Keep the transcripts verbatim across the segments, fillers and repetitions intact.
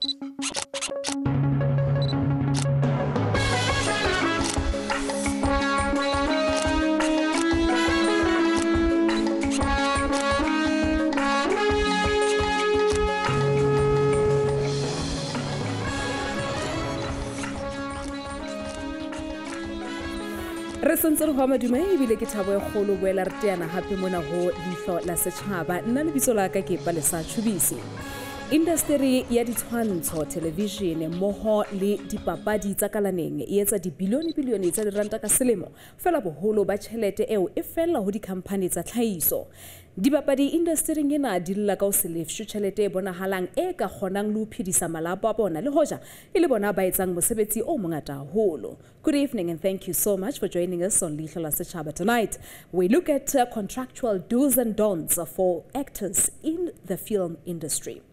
Re sentse re hwa madume ebile ke thabo e kgolo boela re teana hape mona ho Leihlo la Sechaba. Nna lebitso la ka ke Palesa Tshubisi. Industry ya ditshwantsho, television mmoho le dipapadi tsa kalaneng e etsa dibilione bilione tsa diranta ka selemo fela boholo ba tjhelete eo e fella ho dikhampani tsa tlhahiso. Dipapadi industry ena di lla ka ho se lefshe tjhelete e bonahalang e ka kgonang le ho phedisa malapa a bona le hoja e le bona ba etsang mosebetsi o mongata haholo. Good evening and thank you so much for joining us on Leihlo la Sechaba tonight. We look at uh, contractual do's and don'ts for actors in the film industry.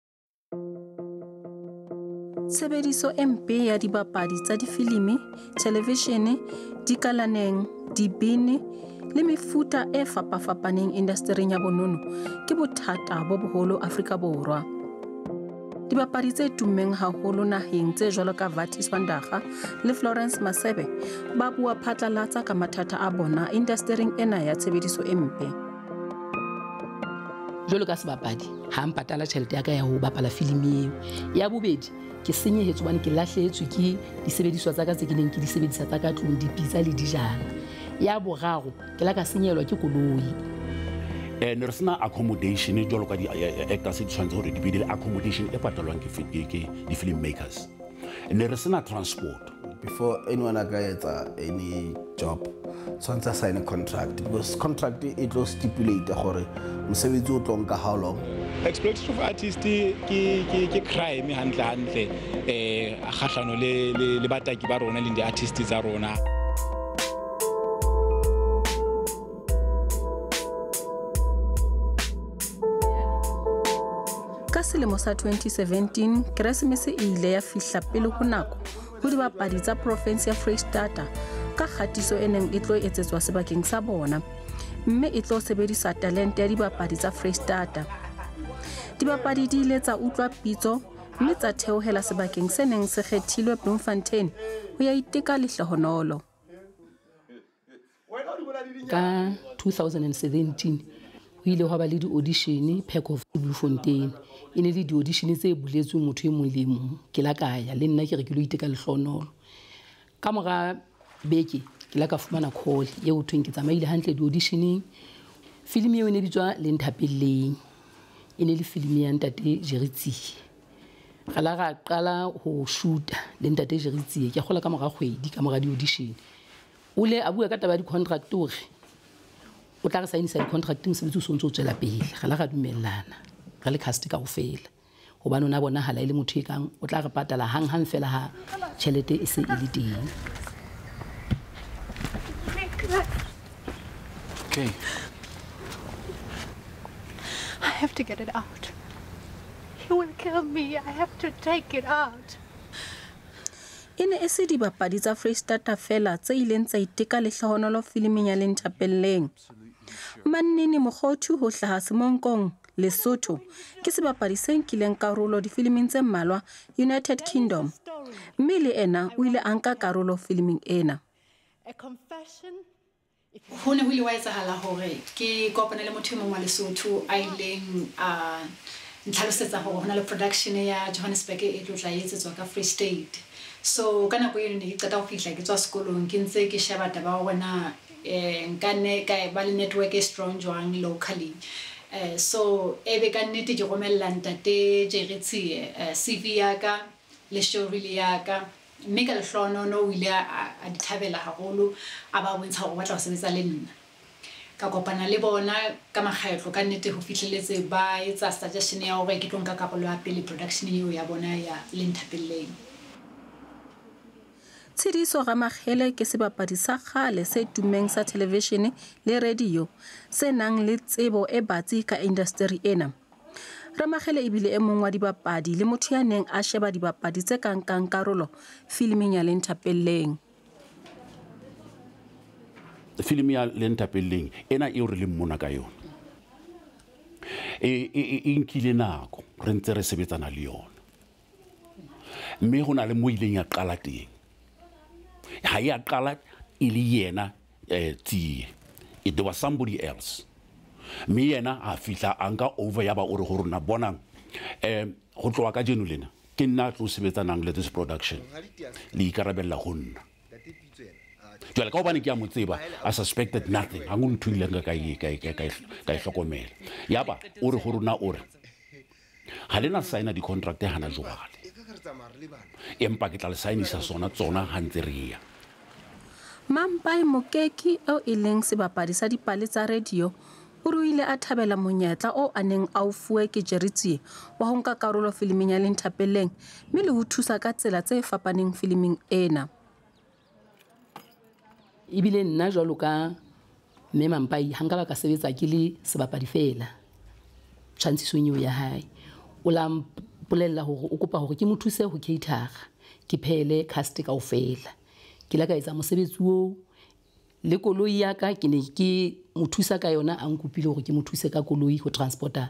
Sebediso e mpe ya dibapadi tsa difilimi, televishene, dikalaneng, dibini le mefuta e fapafapaneng industry ya bonono ke bothata bo boholo Afrika Borwa. Dibapadi tse tummeng haholo naheng tse jwalo ka Vatis Vandaga le Florence Masebe ba bua phatlalatsa ka mathata a bona industry ena ya tshebediso e mpe. Jwalo ka sebapadi ha mpatala tjhelete ya ka ya ho bapala filimi eo. Ya bobedi ke senyehetswe bane ke lahlehetswe ke disebediswa tsa ka tse ke neng ke di sebedisa tsa ka tlung, dipitsa le dijana. Ya boraro ke la ka senyelwa ke koloi. Eh ne re sena accommodation jwalo ka di actors di tshwanetse hore di be le accommodation e patalwang ke ke di film makers. Ne re sena transport. Before anyone gets any job, tshwanetse sign a contract because contract it will stipulate gore mosebetsi o tlo nka how long. Exploitation of artists ke ke ke crime hantle hantle eh kgahlano le le bataki ba rona le di artists tsa rona. Ka selemo sa twenty seventeen Keresemese e ile ya fihla pele ho nako ho dibapadi tsa province ya Freistata ka khatiso e neng e tlo etsetswa sebakeng sa bona mme e tlo sebedisa talente ya dibapadi tsa Freistata. Dibapadi di ile tsa utlwa pitso mme tsa theohela sebakeng se neng se kgethilwe Bloemfontein ho ya iteka lehlohonolo. Ka two thousand seventeen ho ile ho ba le di-audition Pack of Bloemfontein. E ne le di-audition tse buletsweng motho e mong le mong. Ke la ka ya le nna ke re ke lo iteka lehlohonolo. Ka mora beke ke la ka fumana call ye ho thweng ke tsamaile hantle di-auditioning. Filimi eo e ne bitswa Lenthapelleng. E ne le filimi ya ntate Jeritsi. Ga la ga qala ho shoota le ntate Jeritsi ke kgola ka mora kgwedi ka mora di-audition. O le a bua ka taba di contract hore o tla re sainisa di-contract mosebetsi o sontso o tswela pele. Ga la ga dumellana re le cast ka ofela hobane ona bona hala ile motho e kang o tla re patala hang hang fela ha tjhelete e se e le teng. Okay. I have to get it out. He will kill me. I have to take it out. Ine e se dibapadi tsa Freistata fela tse ileng tsa iteka lehlohonolo filiming ya Lenthapelleng. Mannene Mokgothu ho hlaha Semonkong, Lesotho, ke sebapadi se nkileng karolo difiliming tse mmalwa United Kingdom. Mme le ena o ile a nka karolo filiming ena. A confession. Ho ne ho ile wa etsahala hore ke kopane le motho e mong wa Lesotho a ileng a ntlhalosetsa hore hona le production ya Johannesburg e tlo tla etsetswa ka Free State. So ka nako eno ne ke qeta ho fihla ke tswa sekolong ke ntse ke sheba taba wa bona eh nkane ka ba le network e strong jwang locally. Eh so ebe ka nnete ke romella ntate Jeritsi C V ya ka le show reel ya ka mme ka lehlono no o ile a di thabela haholo a ba bontsha hore ba tla sebetsa le nna. Ka kopana le bona ka makgetlo ka nnete ho fihleletse ba etsa suggestion ya hore ke tlo nka karolo ya pele production eo ya bona ya Lenthapelleng. Tshidiso Ramagele ke sebapadi sa kgale se tumeng sa television le radio se nang le tsebo e batsi ka industry ena. Ramagele ebile e mong wa dibapadi le motho ya neng a sheba dibapadi tse kang kang karolo filiming ya Lenthapelleng. Filimi ya Lenthapelleng ena e re le mona ka yona e e nkile nako re ntse re sebetsana le yona mme go na le mo ileng ya qala teng ha ya qala e le yena eh tsie it was somebody else mme yena a fihla a nka over ya ba o re go rona bonang eh go tloa ka jeno lena ke nna tlo sebetsanang le this production le ikarabella go nna jwale ka hobane ke a mo tseba I suspected nothing ha ngone thuile nga ka e ka e ka e hlokomela yaba o re go rona o re ha lena signa di contract hana jwale empa ke tla le signisa sona tsona ha ntse re ya Mampai Mokeki o e leng sebapadi sa dipale tsa radio o ruile a thabela monyetla o aneng a o fuwe ke Jeritsie wa ho nka karolo filimeng ya Lenthapelleng mme le ho thusa ka tsela tse fapaneng filimeng ena. Ebile nna jwalo ka mme Mampai ha nka ba ka sebetsa ke le sebapadi fela tshwantsisong eo ya hae o la mpolella hore o kopa hore ke mo thuse ho cater ke phele cast kaofela ke la ka etsa mosebetsi o le koloi ya ka ke ne ke mo thusa ka yona a nkopile hore ke mo thuse ka koloi ho transporta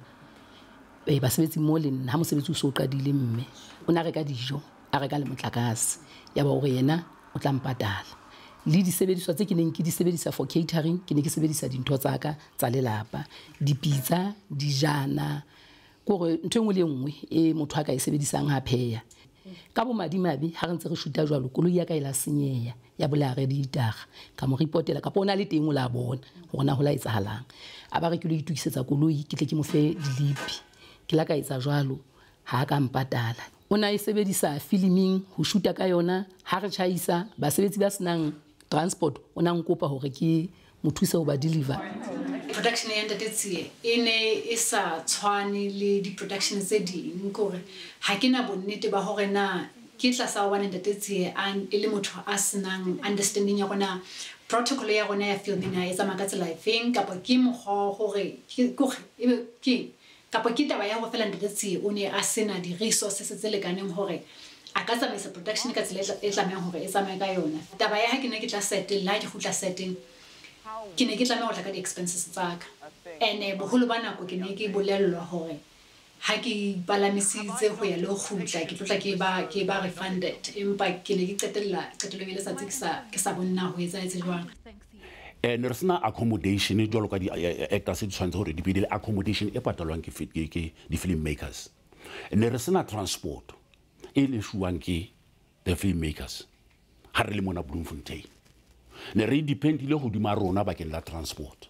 eh basebetsi mo le nna ha mosebetsi o so qadile mme o na reka dijo a reka le motlakase ya ba hore yena o tla mpatala le di sebediswa tse ke neng ke di sebedisa for catering ke ne ke sebedisa dintho tsa ka tsa lelapa dipizza dijana gore ntho engwe le engwe e motho a ka e sebedisang ha pheya ka bo madimabe ha re ntse re shuta jwalo koloi ya ka e la senyeya ya bola re di itaga ka mo reportela ka bona le teng o la bona gore na ho la etsahalang a ba re ke lo itukisetsa koloi ke tle ke mo fe dilipi ke la ka etsa jwalo ha ka mpatala o na e sebedisa filming ho shuta ka yona ha re chaisa basebetsi ba senang transport o na nkopa hore ke mo thuse ho ba deliver production ya Ntate ene e sa tshwane le di production tse ding gore ha ke na bonnete ba hore na ke tla sa one Ntate an e le motho a senang understanding ya gona protocol ya gona ya filming ya etsa makatse live eng kapa ke mogho gore ke ebe ke kapa ke taba ya go fela Ntate o ne a sena di resources tse lekaneng hore a ka tsamaisa production ka tsela e tlameang hore e tsamaye ka yona taba ya ha ke ne ke tla setting la di gutla setting ke ne ke tlameha go tla ka di expenses tsa ka ene boholo ba nako ke ne ke bolellwa hore ha ke balamisitse ho ya le go gutla ke tlotla ke ba ke ba refunded empa ke ne ke qetella qetelo le sa tsikisa ke sa bonna ho etsa etse jwang eh ne re sena accommodation jwalo ka di actors di tshwanetse hore di bidile accommodation e patalwang ke ke di film makers ne re sena transport e le shuwang ke the film makers ha re le mona Bloemfontein ne re dependile go dima rona bakeng la transport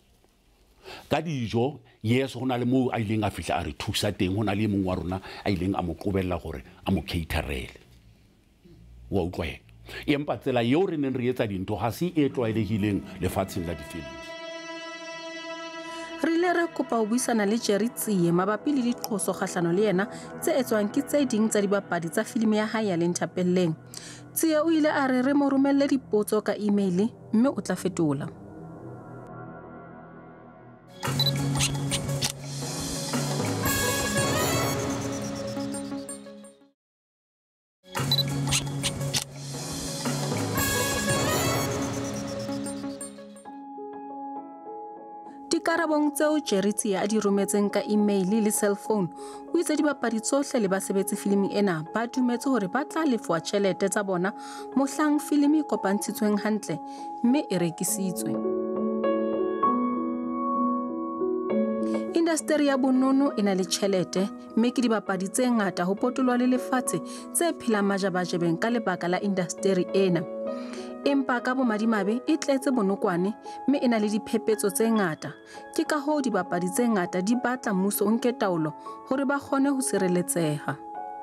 ka dijo yes go na le mo a ileng a fihla a re thusa teng go na le mongwe wa rona a ileng a mo qobella gore a mo caterele wa utlwa empa tsela yeo re neng re etsa dintho ga se e tlwaelegileng lefatsheng la difilm re ile ra kopa ho buisana le Jeritsie mabapi le diqoso kgahlano le yena tse etswang ke tse ding tsa dibapadi tsa filimi ya hae ya Lenthapelleng Tsie o ile a re re mo romelle dipotso ka email mme o tla fetola Dikarabong tseo Jeritsie a di rometseng ka email le cellphone o itse dibapadi tsohle le basebetsi filimi ena ba dumetse hore ba tla lefwa tjhelete tsa bona mohlang filimi kopantshitsweng hantle mme e rekisitswe Industry ya bonono e na le tjhelete mme ke dibapadi tse ngata ho potolwa le lefatshe tse phelang majabajebeng ka lebaka la industry ena empa ka bo madimabe e tletse bonokwane mme e na le diphepetso tse ngata ke ka ho dibapadi tse ngata di batla mmuso o nke taolo hore ba kgone ho sireletseha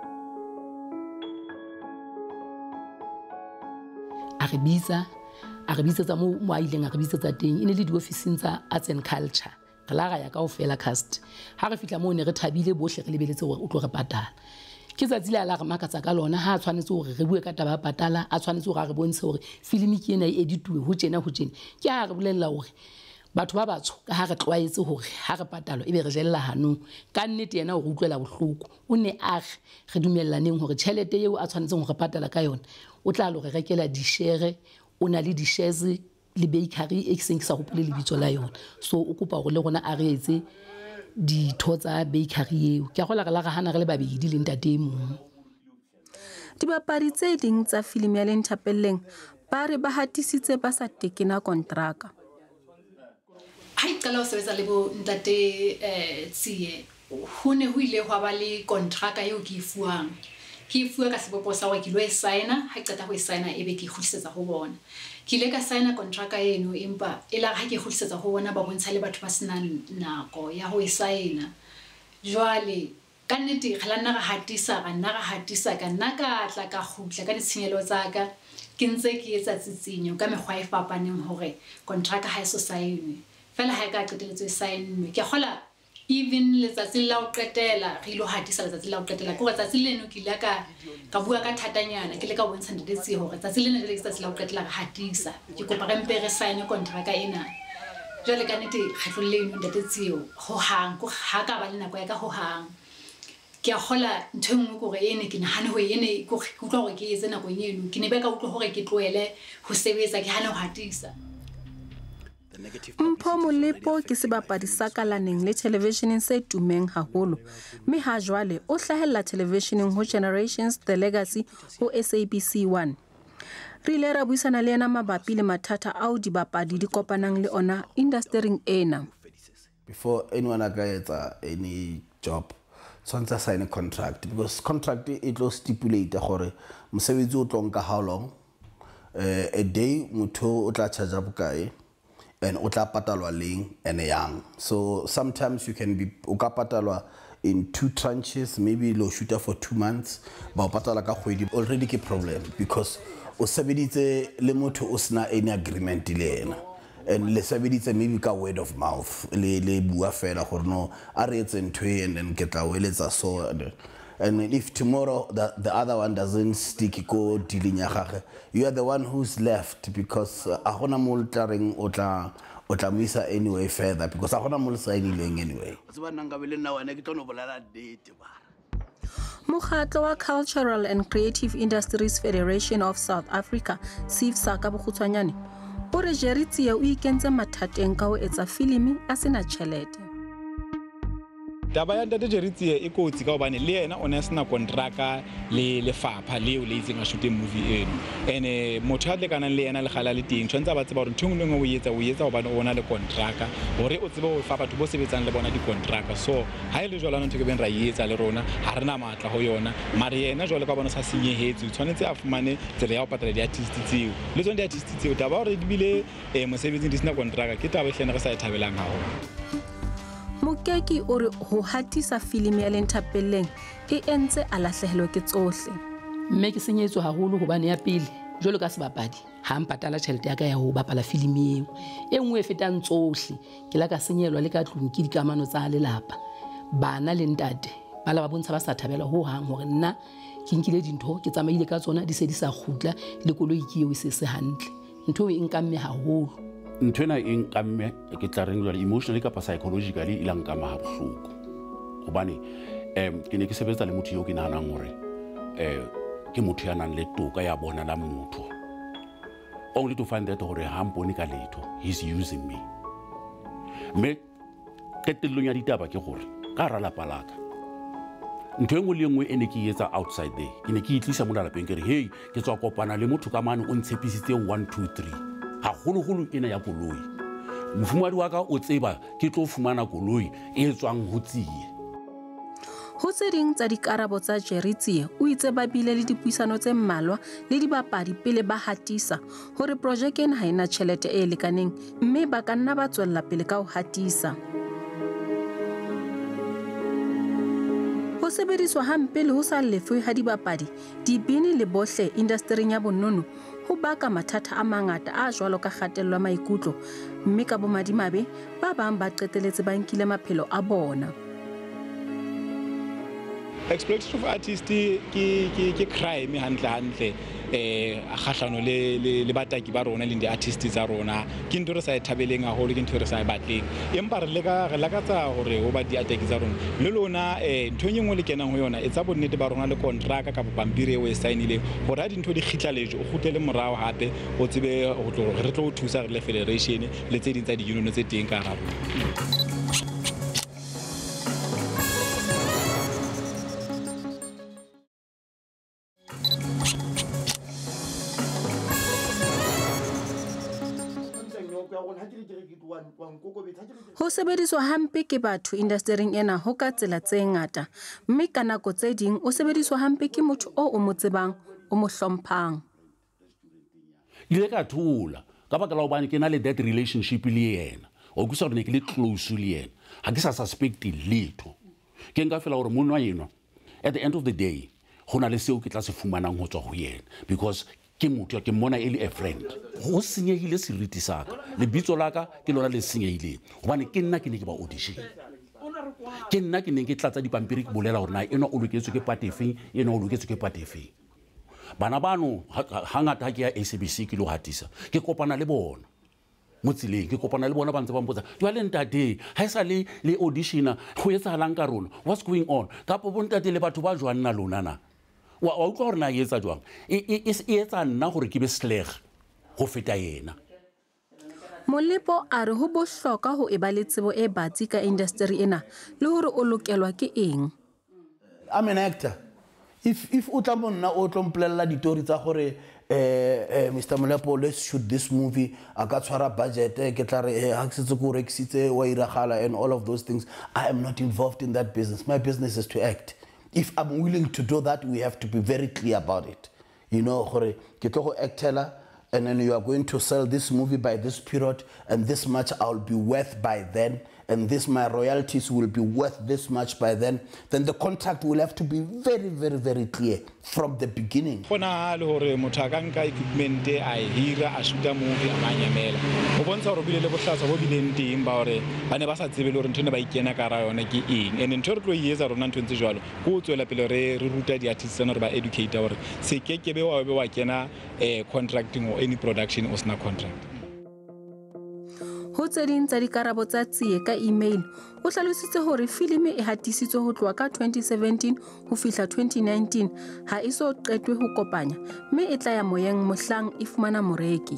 a re bitsa a re bitsa tsa mo mo a ileng a re bitsa tsa teng e ne le di office tsa arts and culture re la ga ya ka ofela cast ha re fitla mo ne re thabile bohle re lebeletse hore o tlo re patala ke tsatsi le ala re makatsa ka lona ha tshwanetse hore re bue ka taba patala a tshwanetse hore re bontshe hore filimi ke ena e edituwe ho tjena ho tjena ke ha re bolella hore batho ba batsho ka ha re tlwaetse hore ha re patalo ebe re jella hanong ka nnete yena o utlwela bohloko o ne a re dumellaneng hore tjhelete eo a tshwanetseng hore patala ka yona o tla lo re rekela di share o na le di shares le bakery e seng sa hopole le bitso la yona so o kopa hore le rona a re etse di thotsa bakery eo ke a gola ga la ga hana re le babedi le ntate mong Dibapadi tse ding tsa filimi ya Lenthapelleng ba re ba hatisitse ba sa tekena kontraka. Ha iqala ho sebetsa le bo ntate eh Tsiye ho ne ho ile hwa ba le kontraka eo ke ifuang. Ke ifua ka sebopo sa hore ke lo e signa, ha qeta ho e signa ebe ke kgutlisetsa ho bona. Ke ile ka signa kontraka eno empa e la ha ke kgutlisetsa ho bona ba bontsha le batho ba senang nako ya ho e signa. Jwale ka nnete re la nna ra hatisa ra nna ra hatisa ka nna ka tla ka khutla ka ditshenyelo tsa ka ke ntse ke etsa tsitsinyo ka mekgwa e fapaneng hore kontraka ha e so saenwe fela ha e ka qeteletswe e saenwe ke kgola even letsatsi la o qetela re ilo hatisa letsatsi la o qetela ke letsatsi leno ke ile ka ka bua ka thatanyana ke le ka bontsha ndetse hore letsatsi leno le letsatsi la o qetela re hatisa ke kopa re mpe re sign kontraka ena. Jwale ka nnete kgetlo leno ndetse ho hang go ha ka ba le nako ya ka ho hang ke a kgola ntho engwe gore ene ke nahane ho ene go utlwa gore ke etse nako eno ke ne be ka utlwa gore ke tloele ho sebetsa ke hane ho hatisa. Mpho Molepo ke sebapadi sa kalaneng le televisioneng se tumeng haholo mme ha jwale o hlahella televisioneng ho Generations The Legacy ho S A B C one. Re ile ra buisana le yena mabapi le mathata ao dibapadi di kopanang le ona industry ena. Before anyone a ka etsa any job tshwantse sign a contract because contract it will stipulate gore mosebetsi o tlo nka how long uh, a day motho o tla charge bokae and o tla patalwa leng and yang. So sometimes you can be o ka patalwa in two tranches, maybe lo shooter for two months ba o patala ka kgwedi already ke problem because o sebeditse le motho o sna any agreement le ena and le sebeditse maybe ka word of mouth le le bua fela gore no a re etse ntwe and then get away let's so and if tomorrow the, the other one doesn't stick go dealing ya gage you are the one who's left because a gona mo tlareng o tla o tla misa anyway further because a gona mo signing anyway tseba nna ngabele nna wena ke tlo bolala date ba. Mokgatlo wa Cultural and Creative Industries Federation of South Africa C I F S A ka bokgutshwanyane o re Jeritsie o ikentse mathateng ka ho etsa filimi a sena tjhelete. Taba ya ntate Jeritsie e kotsi ka hobane le yena o ne sena kontraka le lefapha leo le itseng a shooting movie eno ene motho a le kana le yena le gala le teng tshwantse ba tseba hore ntho engwe o etsa o etsa hobane o na le kontraka hore o tsebe ho fa batho bo sebetsang le bona di kontraka so ha ile jwala ntho ke ben ra etsa le rona ha rena matla ho yona mara yena jwale ka bona sa senyehetse tshwanetse a fumane tsela ya ho patala di artist tseo le tsone di artist tseo taba hore di bile eh mosebetsi di sena kontraka ke taba hlene re sa e thabelang haholo. Mokeki o re ho hatisa filimi ya Lenthapelleng e entse a lahlehelwa ke tsohle. Mme ke senyetswe haholo hobane ya pele jwalo ka sebapadi ha mpatala tjhelete ya ka ya ho bapala filimi eo e nngwe e fetang tsohle ke la ka senyelwa le ka tlung ke dikamano tsa lelapa bana le ntate ba la ba bontsha ba sa thabela ho hang hore nna ke nkile dintho ke tsamaile ka tsona di se di sa khutla le koloi ke eo se se hantle ntho e nkamme haholo. Ntwena e nkamme ke tla reng jwale emotionally kapa psychologically ilang ka ma bohloko hobane em ke ne ke sebetsa le motho yo ke nahanang hore eh ke motho ya nang le toka ya bona la motho only to find that hore ha mpone ka letho he's using me me ketelong ya ditaba ke gore ka ra la palaka ntwe ngwe le ngwe ene ke etsa outside there ke ne ke itlisa mo lapeng ke re hey ke tswa kopana le motho ka mane o ntshepisitse one two three ha holo holo ena ya koloi mofumadi wa ka o tseba ke tlo fumana koloi e tswang ho Tsiye. Ho tse ding tsa dikarabo tsa Jeritsie o itse ba bile le dipuisano tse mmalwa le dibapadi pele ba hatisa hore projeke ena ha ena tjhelete e lekaneng mme ba ka nna ba tswella pele ka ho hatisa. Ho sebediswa hampe le ho sa lefwe ha dibapadi dibini le bohle industry ya bonono ho baka mathata a mangata a jwalo ka kgatello ya maikutlo mme ka bomadimabe ba bang ba qeteletse ba nkile maphelo a bona. Exploitation of artist ke ke ke crime hantle hantle eh a kgahlano le le bataki ba rona le di artist tsa rona ke ntho re sa e thabeleng haholo ke ntho re sa e batleng empa re leka re lakatsa hore ho ba di ataki tsa rona le lona eh ntho nyengwe le kenang ho yona e tsa bonnete ba rona le contract ka pampiri e o e signile hore ha dintho di khitla lejo o khutlele morao hape o tsebe ho tlo re tlo thusa re le federation le tse ding tsa di union tse teng ka rabo. Ho sebediswa hampe ke batho indastering ena ho ka tsela tse ngata, mme ka nako tse ding o sebediswa hampe ke motho o o mo tsebang, o mo hlomphang. Ile ka thula ka baka la hobane ke na le that relationship le yena o kusa re ne ke le close le yena ha ke sa suspect letho ke nka fela hore monna wa yena at the end of the day hona le seo ke tla se fumanang ho tswa ho yena because ke motho ke mona e le a friend ho senyehile seriti saka lebitso la ka ke lona le senyehile hobane ke nna ke ne ke ba audition ke nna ke ne ke tlatsa dipampiri ke bolela hore na ena o loketswe ke part efeng ena o loketswe ke part efeng bana bano hangata ha ke ya S A B C ke lo hatisa ke kopana le bona mo tseleng ke kopana le bona ba ntse ba mpotsa jwale ntate ha e sa le le auditiona go etsahalang ka rona what's going on ka po bontate le batho ba jwang nna lona na wa wa utlwa gore na e etsa jwang e etsa nna gore ke be sleg go feta yena. Molepo a re ho bohloka ho e ba le tsebo e batsi ka industry ena le hore o lokelwa ke eng. I'm an actor. If if o tla monna o tlo mpolella ditori tsa gore eh Mister Molepo let's shoot this movie a ka tshwara budget ke tla re ha se go rexitse wa iragala and all of those things, I am not involved in that business. My business is to act. If I'm willing to do that, we have to be very clear about it. You know, gore ke tlo go actela and then you are going to sell this movie by this period and this much I'll be worth by then and this my royalties will be worth this much by then, then the contract will have to be very, very, very clear from the beginning. Bona le hore motho a ka nka equipment a hira a shoota movie a manyamela o bontsha hore bile le bohlatsa bo bileng teng ba hore ba ne ba sa tsebe le hore ntho ne ba ikena ka ra yona ke eng and ntho re tlo e etsa rona ntho ntse jwalo go tswela pele re re ruta di artists tsena re ba educate hore se ke ke be wa be wa kena eh contracting or any production o sna contract. Ho tse ding tsa dikarabo tsa Tsiye ka email o hlalositse hore filimi e hatisitswe ho tloha ka twenty seventeen ho fihla twenty nineteen ha e so qetwe ho kopanya mme e tla ya moyeng mohlang e fumana moreki.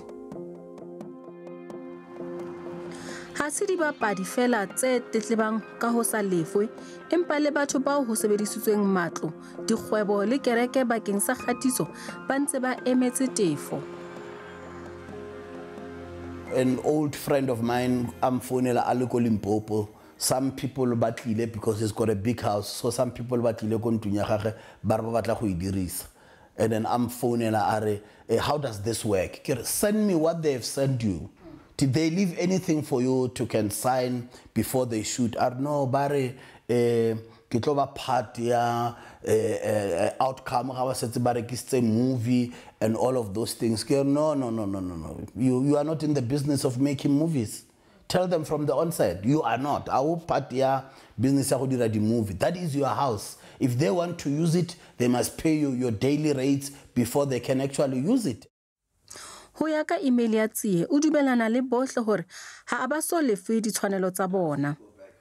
Ha se dibapadi fela tse tetlebang ka ho sa lefwe empa le batho bao ho sebedisitsweng matlo dikgwebo le kereke bakeng sa kgatiso ba ntse ba emetse tefo. An old friend of mine, I'm Fonela Aliko Limpopo. Some people batlile because he's got a big house. So some people batlile kontunya gage barba batla go idirisa. And then I'm Fonela are, eh, how does this work? Send me what they've sent you. Did they leave anything for you to can sign before they shoot? Or no, bare eh ke tlo ba part ya outcome ga ba setse ba rekisitse movie and all of those things. No, no, no, no, no, no. You you are not in the business of making movies. Tell them from the onset, you are not. Our part ya business ya go dira di movie. That is your house. If they want to use it, they must pay you your daily rates before they can actually use it. Ho ya ka email ya Tsiye o dumelana le bohle hore ha ba so lefe ditshwanelo tsa bona.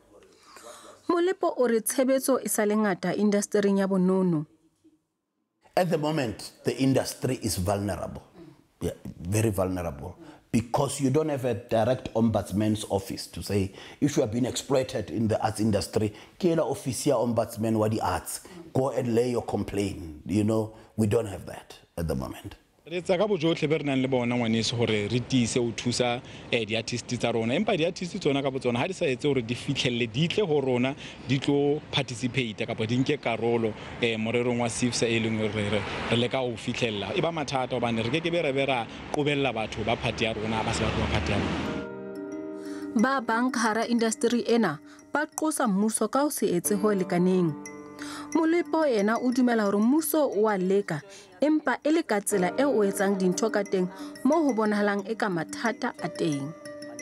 Molepo o re tshebetso e sa le ngata industry ya bonono. At the moment, the industry is vulnerable. Yeah, very vulnerable. Because you don't have a direct ombudsman's office to say, if you have been exploited in the arts industry, kela officia ombudsman wa di arts, go and lay your complaint. You know, we don't have that at the moment. Re tsa ka bojotlhe be re nang le bona ngwaneso gore re tise o thusa eh di artists tsa rona empa di artists tsona ka botsona ha di sa etse hore di fitlhelle di tle ho rona di tlo participate ka di nke karolo eh morerong wa S I F S e leng re re re le ka o fitlhella e ba mathata hobane re ke ke be re be ra qobella batho ba party ya rona ba se ba tlo party ya rona. Ba bank hara industry ena ba qosa mmuso ka o se etse ho lekaneng. Molepo ena o dumela hore mmuso wa leka empa e le ka tsela e o etsang dintho ka teng mo ho bonahalang e ka mathata a teng.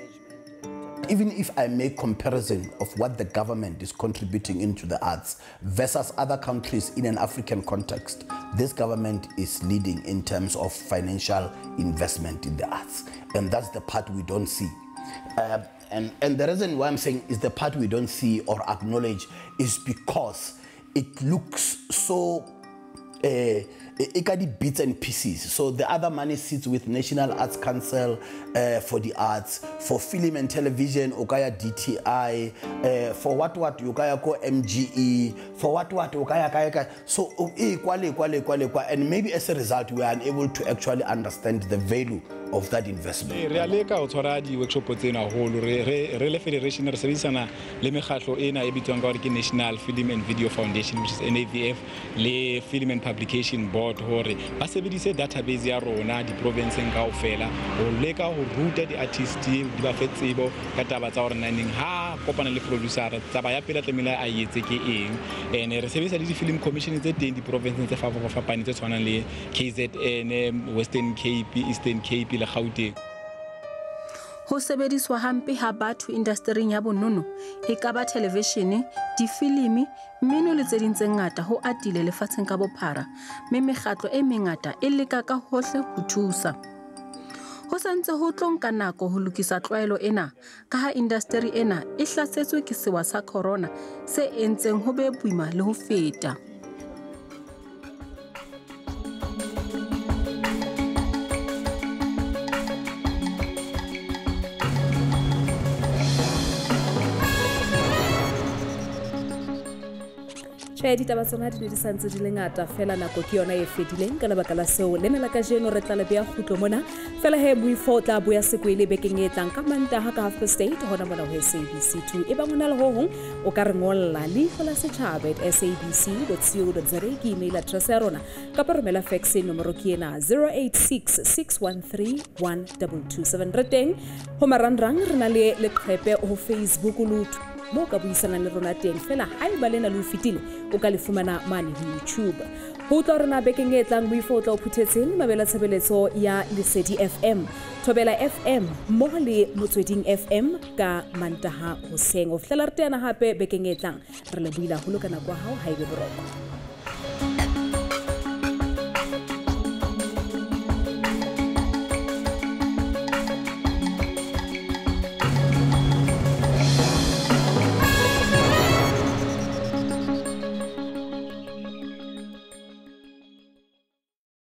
Even if I make comparison of what the government is contributing into the arts versus other countries in an African context, this government is leading in terms of financial investment in the arts. And that's the part we don't see. Uh, and, and the reason why I'm saying is the part we don't see or acknowledge is because it looks so uh, e ka di bits and pieces. So the other money sits with National Arts Council uh, for the arts, for film and television okaya D T I, uh, for what what okaya ko M G E, for what what okaya kaya. So equally equally equally and maybe as a result we are unable to actually understand the value of that investment. Re aleka o tshwara di workshop tsena holo re re le federation re sebedisana le mekgatlo ena e bitswang ka hore ke National Film and Video Foundation, which is N A V F, le Film and Publication Board, hore ba sebedise database ya rona di provinceng kaofela ho leka ho ruta di artists di ba fe tsebo ka taba tsa hore naneng ha kopana le producer taba ya pele tlamela a yetse ke eng. ene re sebedisa le di film commission tse teng di provinces tse fapafapane tse tshwanang le K Z N, Western Cape, Eastern Cape le Gauteng. Ho sebediswa hampe ha batho industrying ya bonono e ka ba televishene, difilimi, mmino le tse ding tse ngata ho atile lefatsheng ka bophara, mme mekgatlo e mengata e leka ka hohle ho thusa. Ho santse ho tlonka nako ho lokisa tlwaelo ena ka ha industry ena e hlasetswe ke sewa sa corona se entseng ho be boima le ho feta. Tjhe, ditaba tsona di ne di santse di le ngata fela nako ke yona e fedileng ka lebaka la seo le ne la kajeno re tla le beya kgutlo mona fela he Moifo tla boya sekwele bekeng e tlang ka Mantaha ka half past eight hona mona ho S A B C two. E bang hona le ho hong o ka re ngolla Leihlo la Sechaba at S A B C dot co dot za ke email address ya rona kapa romela fax nomoro ke ena zero eight six six one three one two two seven. Re teng ho marangrang re na le leqhepe ho Facebook lutu mo ka buisana le rona teng fela ha e ba lena le fitile o ka le fumana mane ho YouTube. Ho tla rena bekeng e tlang Moifo tla o phuthetseng mabela tshebeletso ya Lesedi F M, Thobela F M mo le Motsweding F M ka Mantaha hoseng. O fihlela re tena hape bekeng e tlang re le buila ho lo kana kwa hao ha e be boroko.